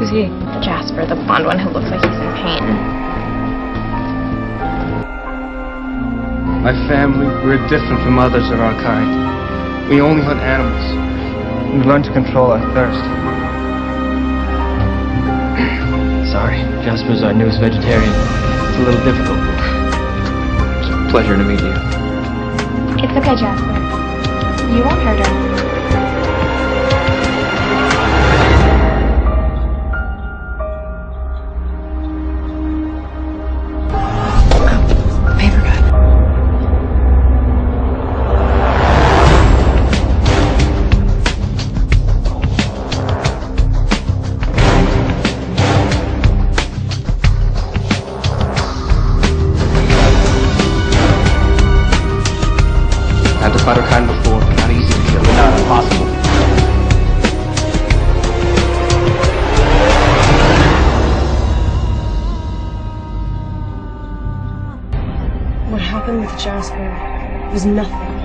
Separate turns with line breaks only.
Who's he?
Jasper, the blonde one who looks like he's in pain.
My family, we're different from others of our kind. We only hunt animals. We learn to control our thirst.
Sorry, Jasper's our newest vegetarian. It's a little difficult.
It's a pleasure to meet you.
It's okay, Jasper. You won't hurt her.
Had to fight our kind before. Not easy to kill, but not impossible.
What happened with Jasper was nothing.